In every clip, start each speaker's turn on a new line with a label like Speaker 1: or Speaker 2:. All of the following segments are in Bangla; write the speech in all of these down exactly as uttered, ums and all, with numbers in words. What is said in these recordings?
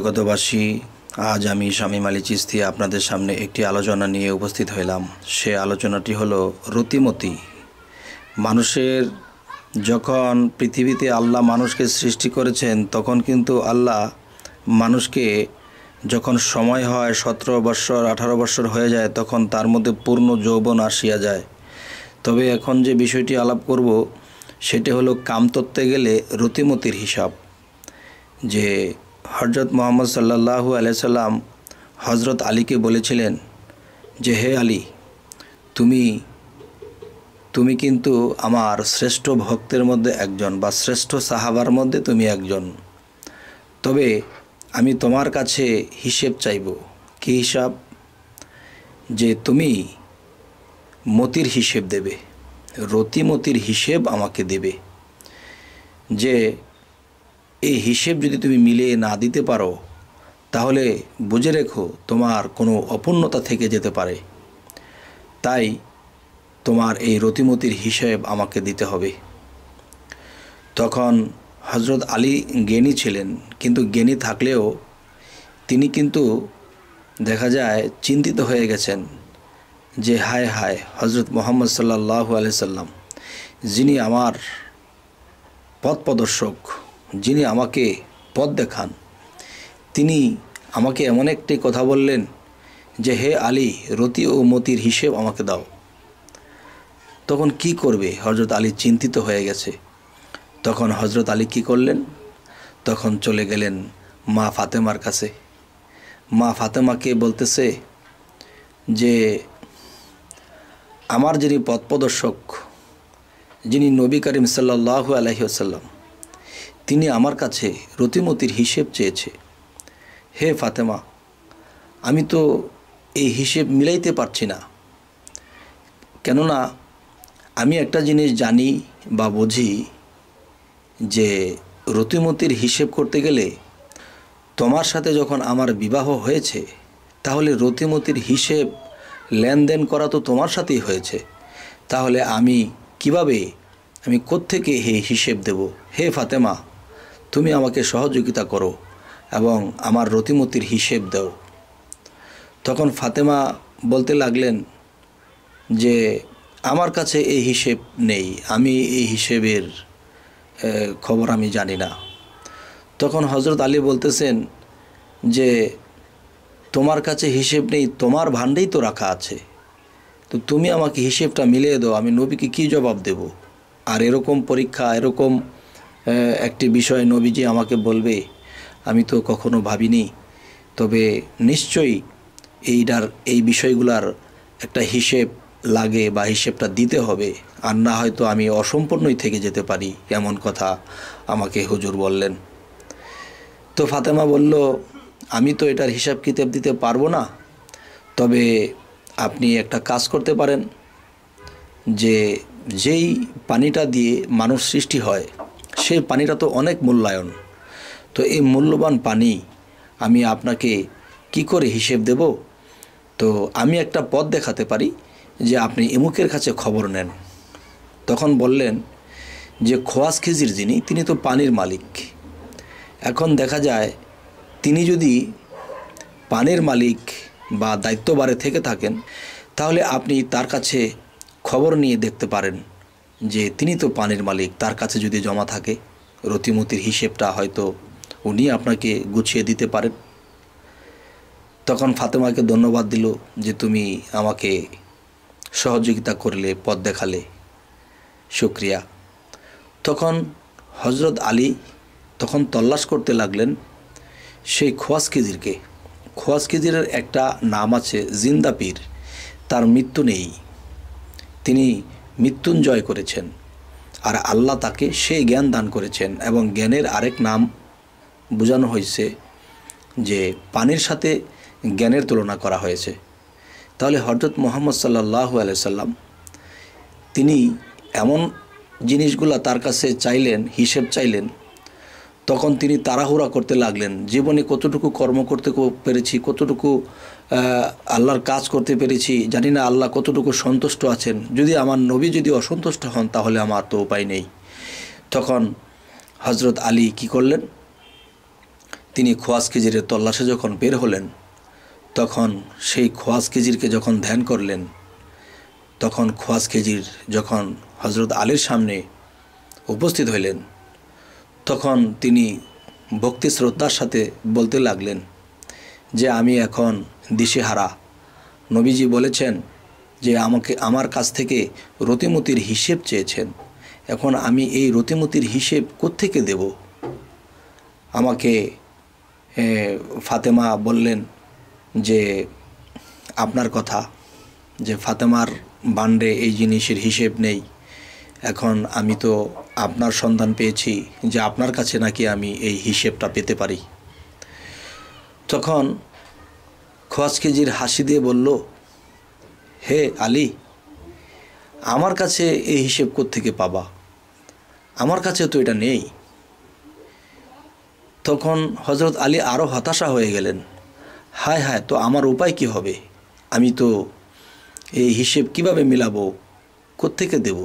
Speaker 1: জগতবাসী, আজ আমি শামীম আলী চিশতি আপনাদের সামনে একটি আলোচনা নিয়ে উপস্থিত হইলাম। সে আলোচনাটি হলো রতিমতি। মানুষের যখন পৃথিবীতে আল্লাহ মানুষকে সৃষ্টি করেছেন, তখন কিন্তু আল্লাহ মানুষকে যখন সময় হয় সতেরো বৎসর আঠারো বৎসর হয়ে যায়, তখন তার মধ্যে পূর্ণ যৌবন আসিয়া যায়। তবে এখন যে বিষয়টি আলাপ করব সেটি হলো কামতত্ত্বে গেলে রতিমতির হিসাব। যে হজরত মোহাম্মদ সাল্লাল্লাহু আলাইহি সাল্লাম হজরত আলীকে বলেছিলেন যে, হে আলী, তুমি তুমি কিন্তু আমার শ্রেষ্ঠ ভক্তের মধ্যে একজন, বা শ্রেষ্ঠ সাহাবার মধ্যে তুমি একজন। তবে আমি তোমার কাছে হিসেব চাইব। কী হিসাব? যে তুমি মতির হিসেব দেবে, রতিমতির হিসেব আমাকে দেবে। যে এই হিসেব যদি তুমি মিলিয়ে না দিতে পারো, তাহলে বুঝে রেখো তোমার কোনো অপূর্ণতা থেকে যেতে পারে। তাই তোমার এই রতিমতির হিসেব আমাকে দিতে হবে। তখন হজরত আলী জ্ঞানী ছিলেন, কিন্তু জ্ঞানী থাকলেও তিনি কিন্তু দেখা যায় চিন্তিত হয়ে গেছেন যে হায় হায়, হজরত মোহাম্মদ সাল্লাল্লাহু আলাইহি সাল্লাম, যিনি আমার পথ প্রদর্শক, যিনি আমাকে পথ দেখান, তিনি আমাকে এমন একটি কথা বললেন যে হে আলী, রতি ও মতির হিসেব আমাকে দাও। তখন কি করবে? হজরত আলী চিন্তিত হয়ে গেছে। তখন হজরত আলী কি করলেন? তখন চলে গেলেন মা ফাতেমার কাছে। মা ফাতেমাকে বলতেছে যে আমার যিনি পথ প্রদর্শক, যিনি নবী করিম সাল্লাল্লাহু আলাইহি ওয়াসাল্লাম, তিনি আমার কাছে রতিমতির হিসেব চেয়েছে। হে ফাতেমা, আমি তো এই হিসেব মিলাইতে পারছি না। কেননা আমি একটা জিনিস জানি বা বুঝি যে রতিমতির হিসেব করতে গেলে তোমার সাথে যখন আমার বিবাহ হয়েছে, তাহলে রতিমতির হিসেব লেনদেন করা তো তোমার সাথেই হয়েছে। তাহলে আমি কিভাবে, আমি কোত্থেকে এই হিসেব দেব? হে ফাতেমা, তুমি আমাকে সহযোগিতা করো এবং আমার রতিমতির হিসেব দাও। তখন ফাতেমা বলতে লাগলেন যে আমার কাছে এই হিসেব নেই, আমি এই হিসেবের খবর আমি জানি না। তখন হজরত আলী বলতেছেন যে তোমার কাছে হিসেব নেই, তোমার ভাণ্ডেই তো রাখা আছে, তো তুমি আমাকে হিসেবটা মিলিয়ে দাও, আমি নবীকে কী জবাব দেব? আর এরকম পরীক্ষা, এরকম একটি বিষয় নবীজি আমাকে বলবে, আমি তো কখনো ভাবিনি। তবে নিশ্চয়ই এইটার এই বিষয়গুলার একটা হিসেব লাগে বা হিসেবটা দিতে হবে, আর না হয়তো আমি অসম্পূর্ণই থেকে যেতে পারি, এমন কথা আমাকে হুজুর বললেন। তো ফাতেমা বলল, আমি তো এটার হিসাব কিতাব দিতে পারবো না, তবে আপনি একটা কাজ করতে পারেন, যে যেই পানিটা দিয়ে মানুষ সৃষ্টি হয়, সেই পানিটা তো অনেক মূল্যায়ন। তো এই মূল্যবান পানি আমি আপনাকে কি করে হিসেব দেব? তো আমি একটা পথ দেখাতে পারি যে আপনি এমুকের কাছে খবর নেন। তখন বললেন যে খোয়াস খিজির যিনি, তিনি তো পানির মালিক। এখন দেখা যায় তিনি যদি পানির মালিক বা দায়িত্বভারে থেকে থাকেন, তাহলে আপনি তার কাছে খবর নিয়ে দেখতে পারেন যে তিনি তো পানির মালিক, তার কাছে যদি জমা থাকে রতিমতির হিসেবটা হয়তো উনি আপনাকে গুছিয়ে দিতে পারেন। তখন ফাতেমাকে ধন্যবাদ দিল যে তুমি আমাকে সহযোগিতা করলে, পথ দেখালে, শুকরিয়া। তখন হজরত আলী তখন তল্লাশ করতে লাগলেন সেই খোয়াস খিজিরকে। খোয়াস খিজিরের একটা নাম আছে জিন্দা পীর, তার মৃত্যু নেই, তিনি মৃত্যুঞ্জয় করেছেন, আর আল্লাহ তাকে সেই জ্ঞান দান করেছেন। এবং জ্ঞানের আরেক নাম বোঝানো হয়েছে যে পানির সাথে জ্ঞানের তুলনা করা হয়েছে। তাহলে হযরত মুহাম্মদ সাল্লাল্লাহু আলাইহি সাল্লাম তিনি এমন জিনিসগুলা তার কাছে চাইলেন, হিসেব চাইলেন, তখন তিনি তাড়াহুড়া করতে লাগলেন। জীবনে কতটুকু কর্ম করতে পেরেছি, কতটুকু আল্লাহর কাজ করতে পেরেছি, জানি না আল্লাহ কতটুকু সন্তুষ্ট আছেন। যদি আমার নবী যদি অসন্তুষ্ট হন, তাহলে আমার তো উপায় নেই। তখন হজরত আলী কি করলেন? তিনি খোয়াজ খিজিরের তল্লাশে যখন বের হলেন, তখন সেই খোয়াজ খিজিরকে যখন ধ্যান করলেন, তখন খোয়াজ খিজির যখন হজরত আলীর সামনে উপস্থিত হইলেন, তখন তিনি ভক্তি শ্রদ্ধার সাথে বলতে লাগলেন যে আমি এখন দিশেহারা। নবীজি বলেছেন যে আমাকে আমার কাছ থেকে রতিমতির হিসেব চেয়েছেন, এখন আমি এই রতিমতির হিসেব কোত্থেকে দেব? আমাকে ফাতেমা বললেন যে আপনার কথা, যে ফাতেমার বান্ডে এই জিনিসের হিসেব নেই, এখন আমি তো আপনার সন্ধান পেয়েছি যে আপনার কাছে নাকি আমি এই হিসেবটা পেতে পারি। তখন খোয়াজ খিজির হাসি দিয়ে বলল, হে আলী, আমার কাছে এই হিসেব কোত্থেকে পাবা? আমার কাছে তো এটা নেই। তখন হজরত আলী আরও হতাশা হয়ে গেলেন, হায় হায়, তো আমার উপায় কি হবে? আমি তো এই হিসেব কিভাবে মিলাবো, কোত্থেকে দেব?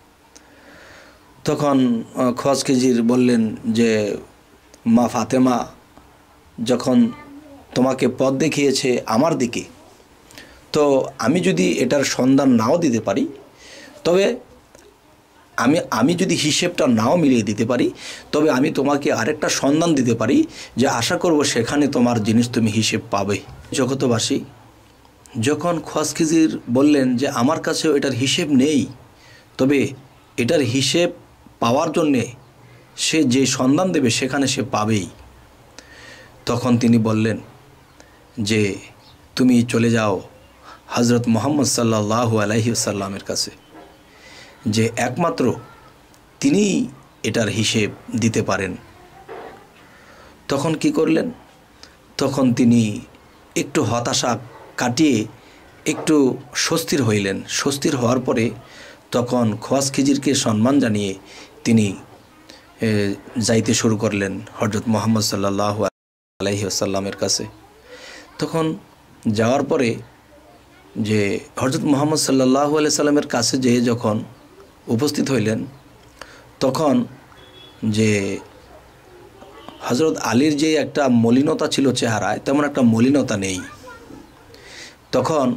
Speaker 1: তখন খোয়াজ খিজির বললেন যে মা ফাতেমা যখন তোমাকে পথ দেখিয়েছে আমার দিকে, তো আমি যদি এটার সন্ধান নাও দিতে পারি, তবে আমি আমি যদি হিসেবটা নাও মিলিয়ে দিতে পারি, তবে আমি তোমাকে আরেকটা সন্ধান দিতে পারি যে আশা করব সেখানে তোমার জিনিস তুমি হিসেব পাবে। জগতবাসী, যখন খোয়াজ খিজির বললেন যে আমার কাছেও এটার হিসেব নেই, তবে এটার হিসেব পাওয়ার জন্যে সে যে সন্ধান দেবে সেখানে সে পাবেই, তখন তিনি বললেন যে তুমি চলে যাও হজরত মুহাম্মদ সাল্লাল্লাহু আলাইহি ওয়াসাল্লামের কাছে, যে একমাত্র তিনিই এটার হিসেব দিতে পারেন। তখন কি করলেন? তখন তিনি একটু হতাশা কাটিয়ে একটু স্বস্তির হইলেন। স্বস্তির হওয়ার পরে তখন খোয়াজ খিজিরকে সম্মান জানিয়ে তিনি যাইতে শুরু করলেন হযরত মুহাম্মদ সাল্লাল্লাহু আলাইহি ওয়াসাল্লামের কাছে। তখন যাওয়ার পরে যে হযরত মুহাম্মদ সাল্লাল্লাহু আলাইহি সাল্লামের কাছে যেয়ে যখন উপস্থিত হইলেন, তখন যে হযরত আলীর যে একটা মলিনতা ছিল চেহারায়, তেমন একটা মলিনতা নেই। তখন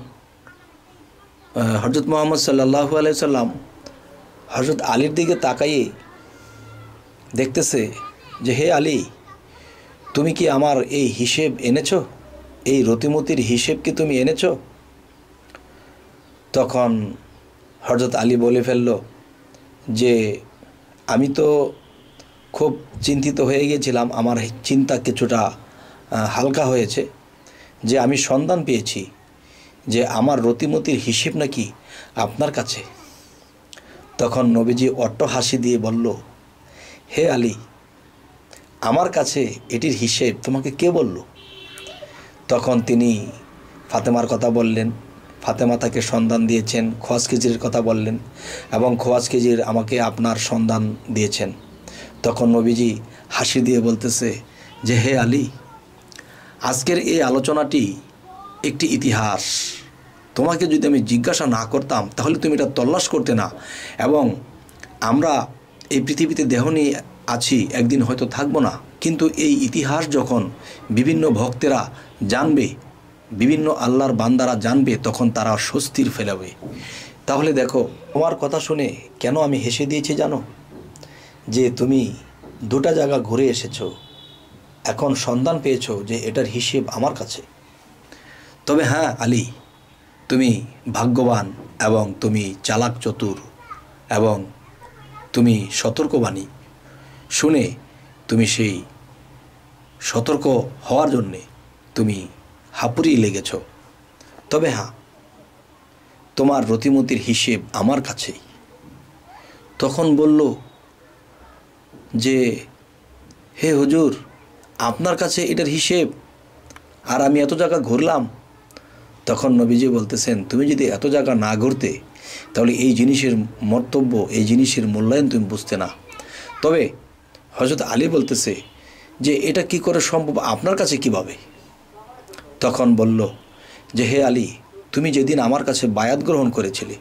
Speaker 1: হযরত মুহাম্মদ সাল্লাল্লাহু আলাইহি সাল্লাম হযরত আলীর দিকে তাকাইয়ে দেখতেছে যে হে আলী, তুমি কি আমার এই হিসেব এনেছো? এই রতিমতির হিসেব কি তুমি এনেছো? তখন হযরত আলী বলে ফেলল যে আমি তো খুব চিন্তিত হয়ে গিয়েছিলাম, আমার চিন্তা কিছুটা হালকা হয়েছে, যে আমি সন্ধান পেয়েছি যে আমার রতিমতির হিসেব নাকি আপনার কাছে। তখন নবীজি অট্ট হাসি দিয়ে বলল, হে আলী, আমার কাছে এটির হিসেব তোমাকে কে বলল? তখন তিনি ফাতেমার কথা বললেন, ফাতেমা তাকে সন্ধান দিয়েছেন, খোয়াজ খিজিরের কথা বললেন এবং খোয়াজ খিজির আমাকে আপনার সন্ধান দিয়েছেন। তখন নবীজি হাসি দিয়ে বলতেছে যে হে আলী, আজকের এই আলোচনাটি একটি ইতিহাস। তোমাকে যদি আমি জিজ্ঞাসা না করতাম তাহলে তুমি এটা তল্লাশ করতে না, এবং আমরা এই পৃথিবীতে দেহ নিয়ে আছি, একদিন হয়তো থাকবো না, কিন্তু এই ইতিহাস যখন বিভিন্ন ভক্তেরা জানবে, বিভিন্ন আল্লাহর বান্দারা জানবে, তখন তারা স্বস্তির ফেলাবে। তাহলে দেখো, তোমার কথা শুনে কেন আমি হেসে দিয়েছি জানো? যে তুমি দুটা জায়গা ঘুরে এসেছো, এখন সন্ধান পেয়েছো যে এটার হিসেব আমার কাছে। তবে হ্যাঁ আলী, তুমি ভাগ্যবান এবং তুমি চালাক চতুর এবং তুমি সতর্কবাণী। শুনে তুমি সেই সতর্ক হওয়ার জন্যে তুমি হাঁপুড়িয়ে লেগেছ। তবে হ্যাঁ, তোমার রতিমতির হিসেব আমার কাছেই। তখন বলল যে হে হুজুর, আপনার কাছে এটার হিসেব, আর আমি এত জায়গা ঘুরলাম। তখন নবীজি বলতেছেন, তুমি যদি এত জায়গা না ঘুরতে তাহলে এই জিনিসের মর্তব্য, এই জিনিসের মূল্যায়ন তুমি বুঝতে না। তবে হযরত আলী বলতেছে যে এটা কি করে সম্ভব, আপনার কাছে কিভাবে? তখন বলল যে হে আলী, তুমি যেদিন আমার কাছে বায়াত গ্রহণ করেছিলে,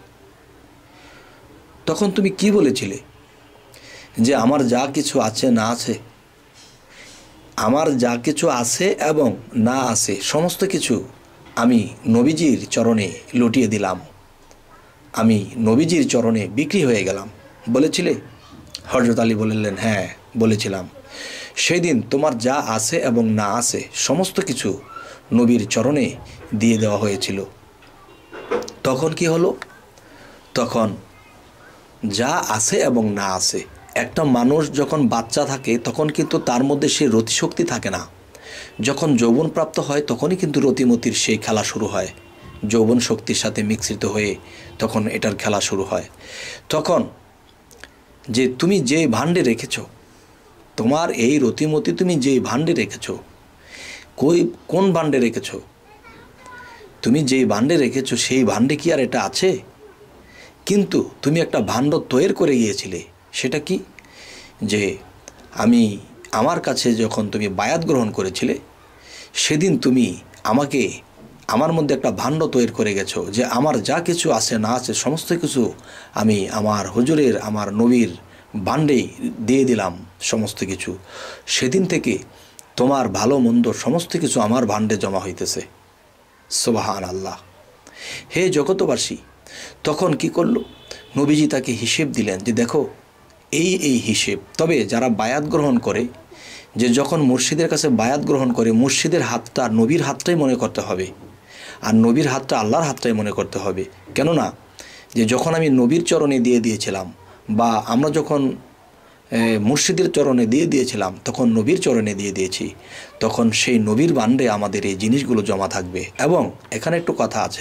Speaker 1: তখন তুমি কি বলেছিলে? যে আমার যা কিছু আছে না আছে আমার যা কিছু আছে এবং না আছে সমস্ত কিছু আমি নবীজির চরণে লুটিয়ে দিলাম, আমি নবীজির চরণে বিক্রি হয়ে গেলাম বলেছিলে? হযরত আলী বললেন, হ্যাঁ বলেছিলাম। সেই দিন তোমার যা আছে এবং না আছে সমস্ত কিছু নবীর চরণে দিয়ে দেওয়া হয়েছিল। তখন কি হলো? তখন যা আছে এবং না আছে, একটা মানুষ যখন বাচ্চা থাকে তখন কিন্তু তার মধ্যে সেই রতিশক্তি থাকে না। যখন যৌবন প্রাপ্ত হয় তখনই কিন্তু রতিমতির সেই খেলা শুরু হয়, যৌবন শক্তির সাথে মিশ্রিত হয়ে তখন এটার খেলা শুরু হয়। তখন যে তুমি যে ভাণ্ডে রেখেছ, তোমার এই রতিমতি তুমি যে ভাণ্ডে রেখেছ, কই কোন ভাণ্ডে রেখেছ? তুমি যেই ভাণ্ডে রেখেছ সেই ভাণ্ডে কি আর এটা আছে? কিন্তু তুমি একটা ভাণ্ড তৈরি করে গিয়েছিলে। সেটা কি? যে আমি আমার কাছে যখন তুমি বায়াত গ্রহণ করেছিলে সেদিন তুমি আমাকে আমার মধ্যে একটা ভাণ্ড তৈরি করে গেছো যে আমার যা কিছু আছে না আছে সমস্ত কিছু আমি আমার হুজুরের, আমার নবীর ভাণ্ডেই দিয়ে দিলাম সমস্ত কিছু। সেদিন থেকে তোমার ভালো মন্দ সমস্ত কিছু আমার ভাণ্ডে জমা হইতেছে। সুবহান আল্লাহ। হে জগতবাসী, তখন কি করলো? নবীজি তাকে হিসেব দিলেন যে দেখো এই এই হিসেব। তবে যারা বায়াত গ্রহণ করে, যে যখন মুর্শিদের কাছে বায়াত গ্রহণ করে মুর্শিদের হাতটা নবীর হাতটাই মনে করতে হবে, আর নবীর হাতটা আল্লাহর হাতটাই মনে করতে হবে। কেননা যে যখন আমি নবীর চরণে দিয়ে দিয়েছিলাম বা আমরা যখন মুর্শিদের চরণে দিয়ে দিয়েছিলাম তখন নবীর চরণে দিয়ে দিয়েছি, তখন সেই নবীর ভাণ্ডে আমাদের এই জিনিসগুলো জমা থাকবে। এবং এখানে একটু কথা আছে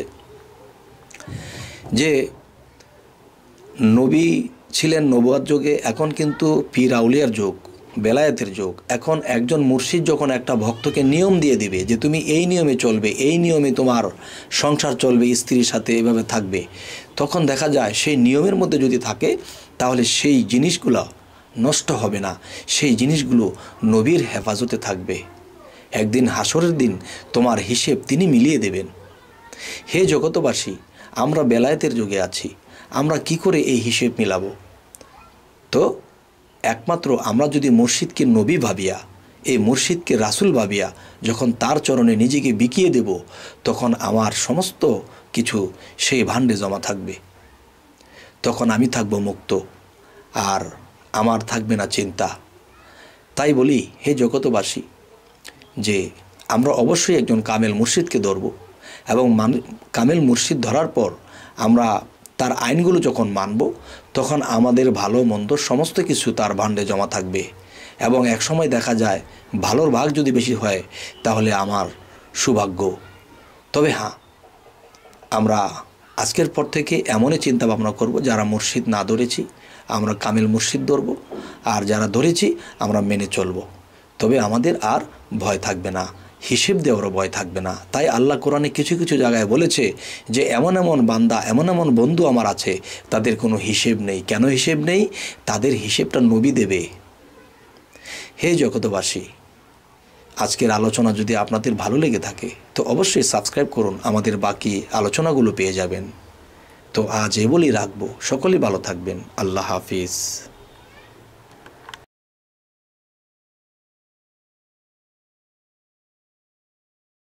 Speaker 1: যে নবী ছিলেন নবুয়ত যুগে, এখন কিন্তু পীর আউলিয়ার যুগ, বেলায়েতের যুগ। এখন একজন মুর্শিদ যখন একটা ভক্তকে নিয়ম দিয়ে দিবে যে তুমি এই নিয়মে চলবে, এই নিয়মে তোমার সংসার চলবে, স্ত্রীর সাথে এভাবে থাকবে, তখন দেখা যায় সেই নিয়মের মধ্যে যদি থাকে তাহলে সেই জিনিসগুলো নষ্ট হবে না, সেই জিনিসগুলো নবীর হেফাজতে থাকবে। একদিন হাসরের দিন তোমার হিসেব তিনি মিলিয়ে দেবেন। হে জগতবাসী, আমরা বেলায়েতের যুগে আছি, আমরা কি করে এই হিসেব মিলাবো? তো একমাত্র আমরা যদি মুর্শিদকে নবী ভাবিয়া, এই মুর্শিদকে রাসূল ভাবিয়া যখন তার চরণে নিজেকে বিকিয়ে দেব, তখন আমার সমস্ত কিছু সেই ভাণ্ডে জমা থাকবে। তখন আমি থাকব মুক্ত, আর আমার থাকবে না চিন্তা। তাই বলি হে জগতবাসী যে আমরা অবশ্যই একজন কামেল মুর্শিদকে ধরব, এবং কামেল মুর্শিদ ধরার পর আমরা তার আইনগুলো যখন মানব তখন আমাদের ভালো মন্দ সমস্ত কিছু তার ভাণ্ডে জমা থাকবে। এবং এক সময় দেখা যায় ভালোর ভাগ যদি বেশি হয় তাহলে আমার সৌভাগ্য। তবে হ্যাঁ, আমরা আজকের পর থেকে এমনই চিন্তা ভাবনা করব, যারা মুর্শিদ না ধরেছি আমরা কামেল মুর্শিদ ধরব, আর যারা ধরেছি আমরা মেনে চলব। তবে আমাদের আর ভয় থাকবে না, হিসেব দেওয়ারও ভয় থাকবে না। তাই আল্লাহ কোরআনে কিছু কিছু জায়গায় বলেছে যে এমন এমন বান্দা, এমন এমন বন্ধু আমার আছে তাদের কোনো হিসেব নেই। কেন হিসেব নেই? তাদের হিসেবটা নবী দেবে। হে জগতবাসী, আজকের আলোচনা যদি আপনাদের ভালো লেগে থাকে তো অবশ্যই সাবস্ক্রাইব করুন, আমাদের বাকি আলোচনাগুলো পেয়ে যাবেন। তো আজ এ বলেই রাখবো, সকলেই ভালো থাকবেন। আল্লাহ হাফিজ।